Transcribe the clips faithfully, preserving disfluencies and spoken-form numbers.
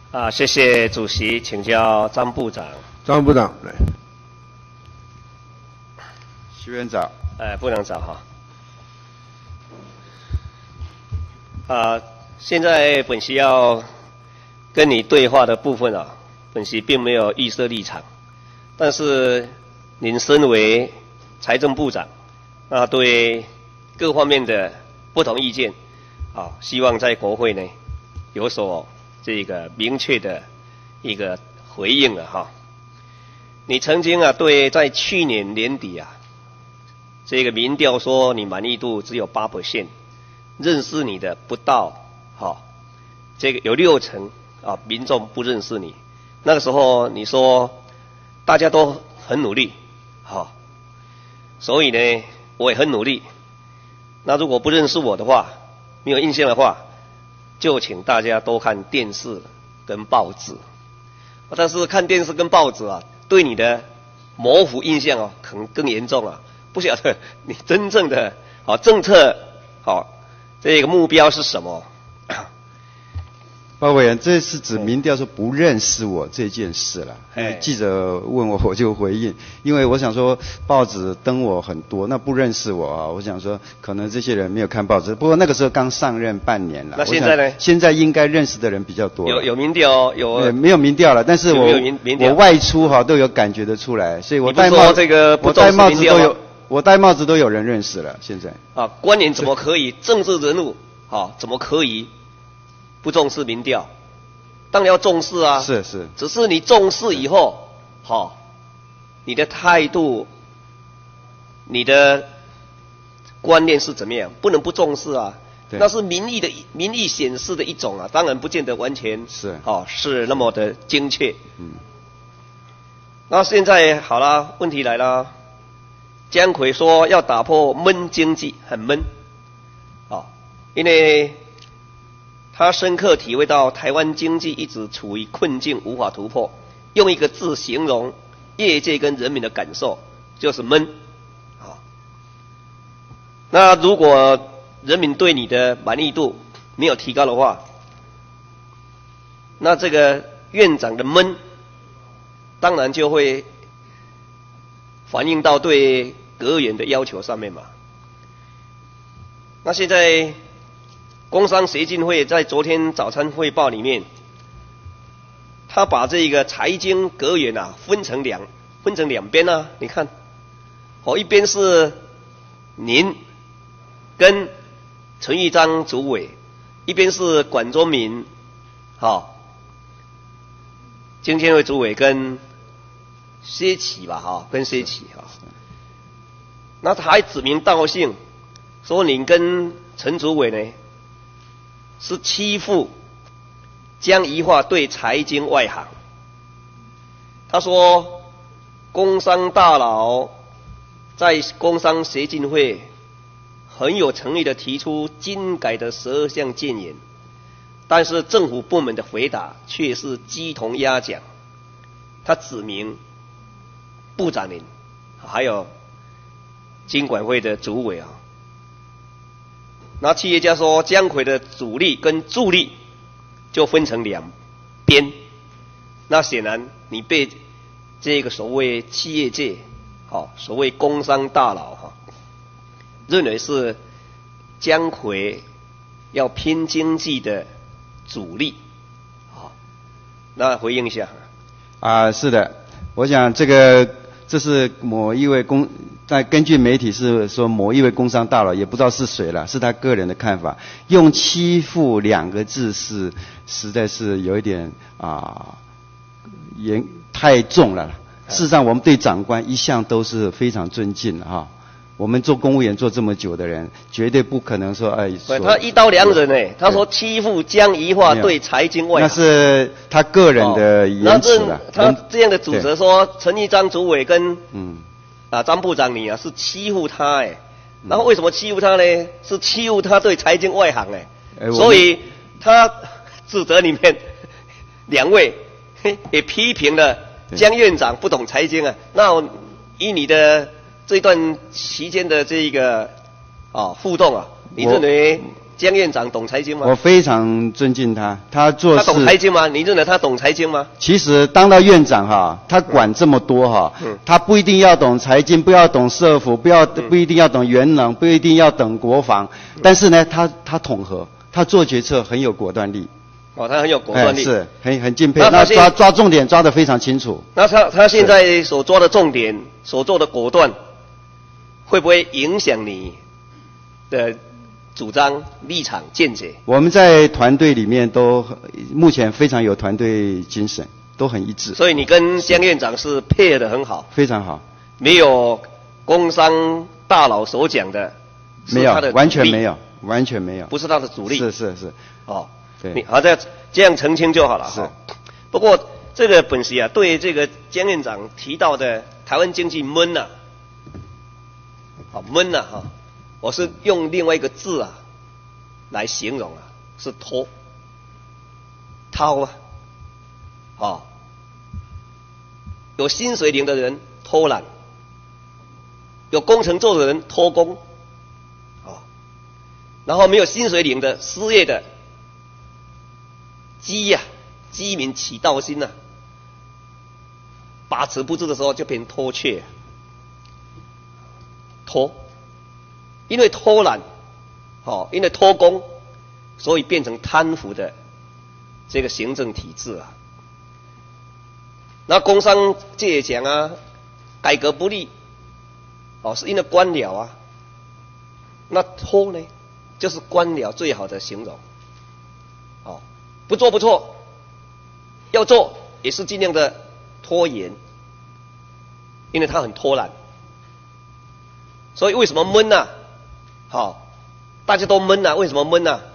啊，谢谢主席，请教张部长。 张部长来。 徐院长。 哎，部长早哈。啊，现在本席要跟你对话的部分啊，本席并没有预设立场，但是您身为财政部长，那对各方面的不同意见，啊，希望在国会呢有所这个明确的一个回应了哈。你曾经啊对在去年年底啊，这个民调说你满意度只有八 percent， 认识你的不到，哈、哦，这个有六成啊民众不认识你。那个时候你说大家都很努力，好、哦，所以呢我也很努力。那如果不认识我的话，没有印象的话，就请大家多看电视跟报纸。但是看电视跟报纸啊，对你的模糊印象哦，可能更严重啊。不晓得你真正的好、哦、政策好、哦、这个目标是什么？ 包委员，这是指民调说不认识我这件事了。记者问我，我就回应，因为我想说报纸登我很多，那不认识我啊，我想说可能这些人没有看报纸。不过那个时候刚上任半年了。 那现在呢？ 现在应该认识的人比较多。 有有民调有？ 没有民调了，但是我我外出哈都有感觉得出来，所以我戴帽这个我戴帽子都有。我戴帽子都有人认识了，现在啊，官员怎么可以政治人物啊？怎么可以不重视民调？当然要重视啊。 是是。 只是你重视以后，好、哦，你的态度、你的观念是怎么样？不能不重视啊。那是民意的民意显示的一种啊，当然不见得完全是哦是那么的精确。 嗯。 那现在好了，问题来了。江蕙说要打破闷经济，很闷，哦，因为他深刻体会到台湾经济一直处于困境，无法突破。用一个字形容业界跟人民的感受，就是闷。啊、哦，那如果人民对你的满意度没有提高的话，那这个院长的闷，当然就会反映到对阁员的要求上面嘛。那现在工商协进会在昨天早餐汇报里面，他把这个财经阁员啊分成两分成两边啊，你看，哦，一边是您跟陈玉章主委，一边是管中闵，好、哦，经监会主委跟薛启吧，哈，跟薛启哈，那他还指名道姓说你跟陈主委呢是欺负江宜樺对财经外行。他说工商大佬在工商协进会很有诚意的提出精改的十二项建言，但是政府部门的回答却是鸡同鸭讲。他指明部长您，还有金管会的主委啊。那企业家说江蕙的主力跟助力就分成两边，那显然你被这个所谓企业界，好、哦、所谓工商大佬哈、哦，认为是江蕙要拼经济的主力，好、哦，那回应一下。 啊，是的，我想这个这是某一位工，但根据媒体是说某一位工商大佬，也不知道是谁了，是他个人的看法。用欺负两个字是实在是有一点啊严太重了。事实上，我们对长官一向都是非常尊敬的哈。我们做公务员做这么久的人，绝对不可能说哎。 他一刀两刃哎，他说欺负江宜樺对财经外行， 那是他个人的言辞了。 哦、他这样的主责说陈玉章主委跟嗯啊张部长你啊是欺负他哎，然后为什么欺负他呢？是欺负他对财经外行哎，哎所以他指责里面两位也批评了江院长不懂财经啊。那以你的这段期间的这个啊互动啊，你认为江院长懂财经吗？ 我非常尊敬他，他做事。 他懂财经吗？你认为他懂财经吗？ 其实当到院长哈，他管这么多哈，嗯、他不一定要懂财经，不要懂社福，不要、嗯、不一定要懂元能，不一定要懂国防，嗯、但是呢，他他统合，他做决策很有果断力。 哦，他很有果断力， 哎、是很很敬佩。那抓抓重点抓得非常清楚。 那他他现在所抓的重点，所做的果断，会不会影响你的主张、立场、见解？ 我们在团队里面都目前非常有团队精神，都很一致。 所以你跟江院长是配合得很好， 非常好，没有工商大佬所讲的， 没有，完全没有，完全没有， 不是他的主力。 是是是， 哦， 对， 你好，这这样澄清就好了。 是， 不过这个本席啊，对这个江院长提到的台湾经济闷呐、啊，好闷呐哈。我是用另外一个字啊来形容啊，是拖，掏啊，哦，有薪水领的人偷懒，有工程做的人偷工，哦，然后没有薪水领的失业的，鸡呀、啊，鸡鸣起盗心呐、啊，把持不住的时候就变成偷窃，拖。因为偷懒，哦，因为偷工，所以变成贪腐的这个行政体制啊。那工商界也讲啊，改革不力，哦，是因为官僚啊。那拖呢，就是官僚最好的形容。哦，不做不错，要做也是尽量的拖延，因为他很拖懒。所以为什么闷啊？好，大家都闷啊，为什么闷啊？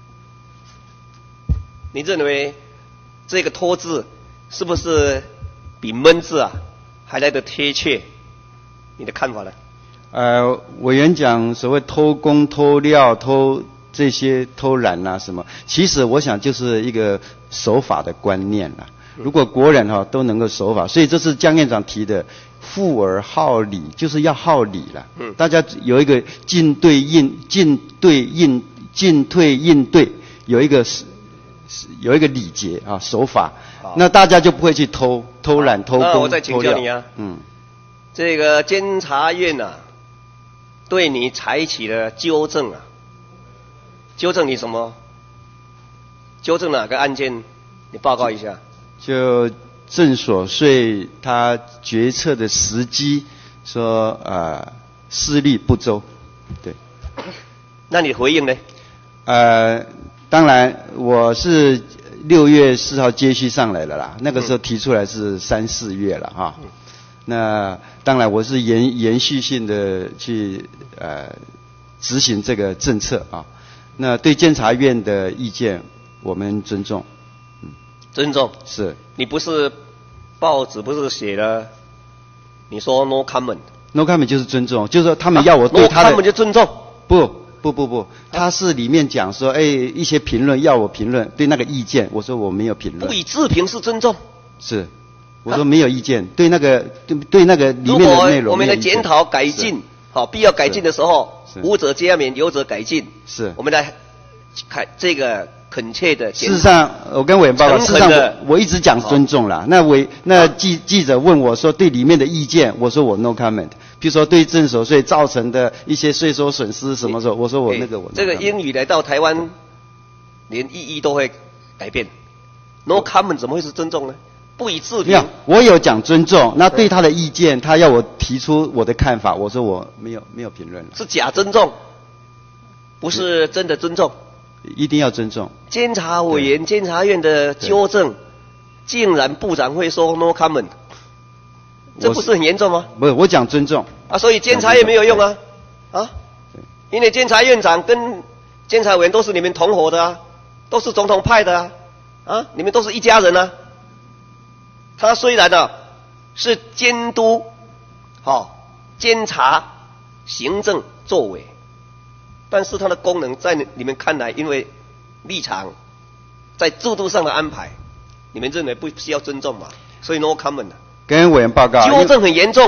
你认为这个拖字是不是比闷字啊还来得贴切？你的看法呢？ 呃，委员讲所谓偷工、偷料、偷这些偷懒啊什么，其实我想就是一个守法的观念啦。如果国人哈、哦、都能够守法，所以这是江院长提的。富而好礼，就是要好礼了。嗯，大家有一个进对应、进对应、进退应对，有一个有一个礼节啊，守法。那大家就不会去偷偷懒、偷工、偷料。 那我再请教你啊，嗯，这个监察院啊，对你采取了纠正啊，纠正你什么？纠正哪个案件？你报告一下。 就。正所税他决策的时机，说呃思虑不周，对。 那你回应呢？ 呃，当然我是六月四号接续上来了啦，那个时候提出来是三四月了哈。嗯、那当然我是延延续性的去呃执行这个政策啊。那对监察院的意见我们尊重。 尊重是， 你不是报纸不是写了，你说 no comment，no comment 就是尊重，就是说他们要我对他的 no comment 就尊重， 不不不不，他是里面讲说，哎，一些评论要我评论，对那个意见，我说我没有评论， 不予置评是尊重， 是，我说没有意见，对那个对对那个里面的内容， 如果我们的检讨改进，好，必要改进的时候，无则加勉，有则改进， 是， 我们来看这个。恳切的， 事实上，我跟委员报告，事实上我我一直讲尊重啦。那委那记记者问我说对里面的意见，我说我 no comment。比如说对正所税造成的一些税收损失什么时候，我说我那个我。 这个英语来到台湾，连意义都会改变。no comment 怎么会是尊重呢？不予置评。 我有讲尊重，那对他的意见，他要我提出我的看法，我说我没有没有评论。 是假尊重，不是真的尊重。 一定要尊重。 监察委员、监察院的纠正，竟然部长会说 no comment， 这不是很严重吗？ 不是，我讲尊重啊，所以监察院没有用啊，啊，因为监察院长跟监察委员都是你们同伙的啊，都是总统派的啊，啊，你们都是一家人啊。他虽然呢、啊、是监督，好、哦、监察行政作为。但是它的功能在你们看来，因为立场在制度上的安排，你们认为不需要尊重嘛？所以 no comment 的。 跟委员报告， 纠正很严重哎。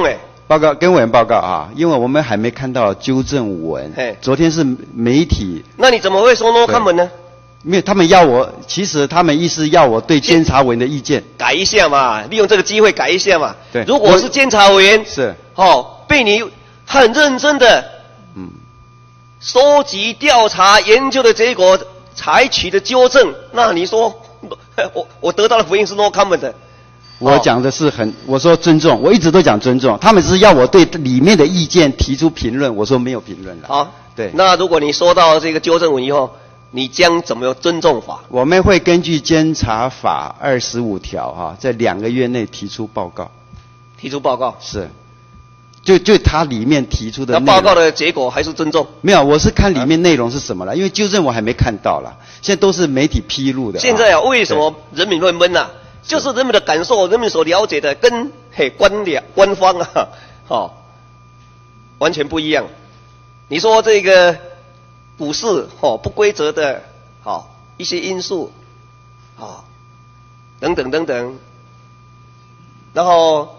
报告跟委员报告啊，因为我们还没看到纠正文。昨天是媒体。 那你怎么会说 no comment 呢？ 没有，他们要我，其实他们意思要我对监察委员的意见改一下嘛，利用这个机会改一下嘛。 对， 如果是监察委员是哦，被你很认真的嗯收集、调查、研究的结果采取的纠正，那你说我我得到的回应是 no comment 的。 我讲的是很，我说尊重，我一直都讲尊重。他们只是要我对里面的意见提出评论，我说没有评论了。 好， 对。 那如果你收到这个纠正文以后，你将怎么尊重法？ 我们会根据监察法二十五条哈，在两个月内提出报告。 提出报告是，就就它里面提出的内容。 那报告的结果还是尊重？ 没有，我是看里面内容是什么了，啊、因为纠正我还没看到了，现在都是媒体披露的。 现在啊，为什么人民会闷呐？就是人民的感受，人民所了解的跟嘿官僚官方啊，哦，完全不一样。你说这个股市哦不规则的，哦一些因素，哦等等等等，然后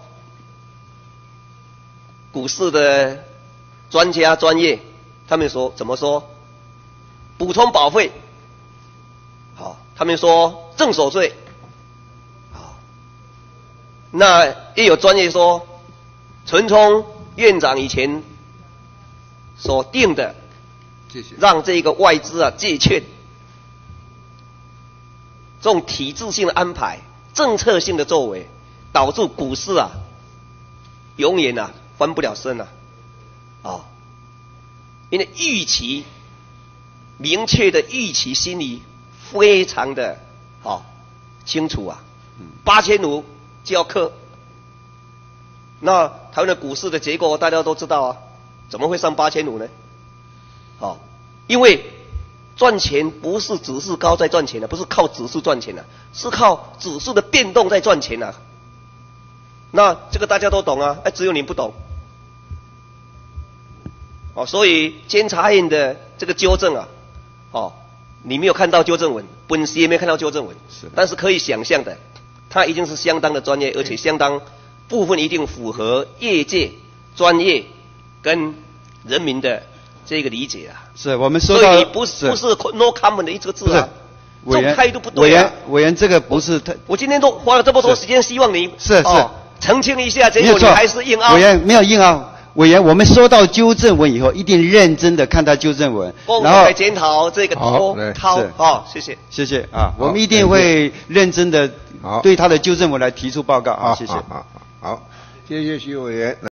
股市的专家专业，他们说怎么说？补充保费，好、哦，他们说正所税。那也有专业说，陈冲院长以前所定的，让这个外资啊借券，这种体制性的安排、政策性的作为，导致股市啊永远啊翻不了身啊，啊、哦，因为预期明确的预期心理非常的好、哦、清楚啊，八千五。就要克，那台湾的股市的结果大家都知道啊，怎么会上八千五呢？哦，因为赚钱不是指数高在赚钱的，不是靠指数赚钱的，是靠指数的变动在赚钱啊。那这个大家都懂啊，哎，只有你不懂。哦，所以监察院的这个纠正啊，哦，你没有看到纠正文，本席也没有看到纠正文，是，但是可以想象的。他一定是相当的专业，而且相当部分一定符合业界专业跟人民的这个理解啊。 是我们说到， 所以你不是不是 no comment 的一个字啊，这种态度不对啊。 委员委员这个不是他， 我今天都花了这么多时间，希望你是是、 哦、澄清一下，结果你还是硬凹。 委员没有硬凹。委员，我们收到纠正文以后，一定认真的看待纠正文，然后来检讨这个涛涛啊，谢谢， 谢谢啊，我们一定会认真的对他的纠正文来提出报告啊，谢谢。 好，好，谢谢徐委员。